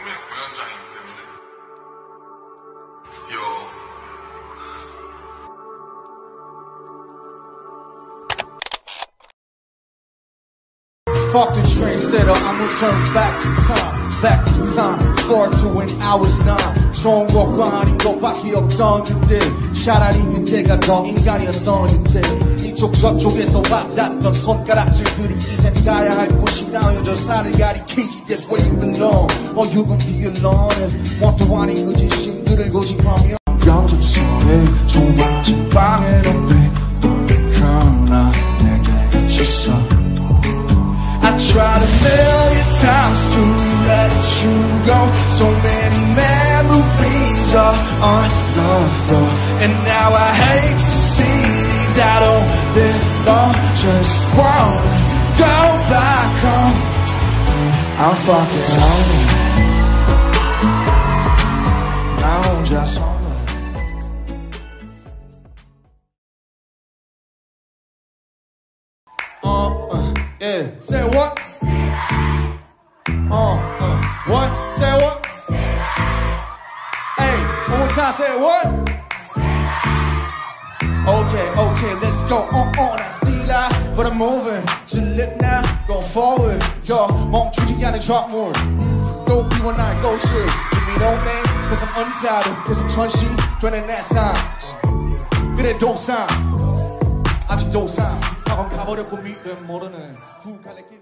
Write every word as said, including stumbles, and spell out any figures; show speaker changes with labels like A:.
A: 꿈의 공연장이기 때문에 드디어
B: Fuck the trendsetter, I'ma turn back to time, back to time, forward to when I was nine. 좋은 것과 아닌 것밖에 없던 그때, 차라리 그때가 더 인간이었던 그때. 이쪽 저쪽에서 맞았던 손가락질들이 이젠 가야 할 곳이 나여져 산을 가리키지. That's where you belong, or you gon' be alone. If 원도 아닌 그 진심들을 고집하며 영접 속에 좁아진 방에 높이 너나 내게 갇혔어. I tried a million times to let you go. So many memories are on the floor, and now I hate to see these I don't belong. Just wanna go back home. I'm fucking home. 나 혼자서 Uh, uh, yeah. Say what? Uh, uh, what? Say what? Hey, one more time, say what? Okay, okay, let's go on, on. I see that, but I'm moving. Just lip now, go forward. Yo, 멈추지 않은 drop more. Go B one nine, go straight. Give me no name, cause I'm untitled. Cause I'm 천시, 되는 that sign. 그래, don't sign. 아직도 sign. 가버렸고 믿음 모르는 두 갈래